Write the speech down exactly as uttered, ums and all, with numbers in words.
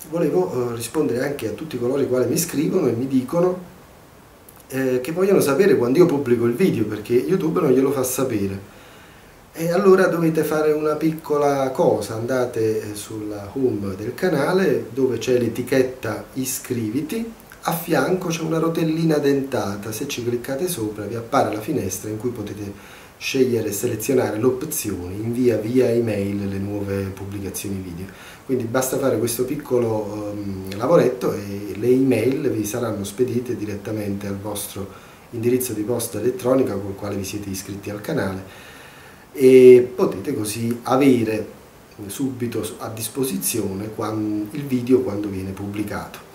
volevo eh, rispondere anche a tutti coloro i quali mi scrivono e mi dicono eh, che vogliono sapere quando io pubblico il video, perché YouTube non glielo fa sapere. E allora dovete fare una piccola cosa: andate sulla home del canale dove c'è l'etichetta iscriviti, a fianco c'è una rotellina dentata, se ci cliccate sopra vi appare la finestra in cui potete scegliere e selezionare le opzioni invia via email le nuove pubblicazioni video. Quindi basta fare questo piccolo um, lavoretto e le email vi saranno spedite direttamente al vostro indirizzo di posta elettronica col quale vi siete iscritti al canale, e potete così avere subito a disposizione il video quando viene pubblicato.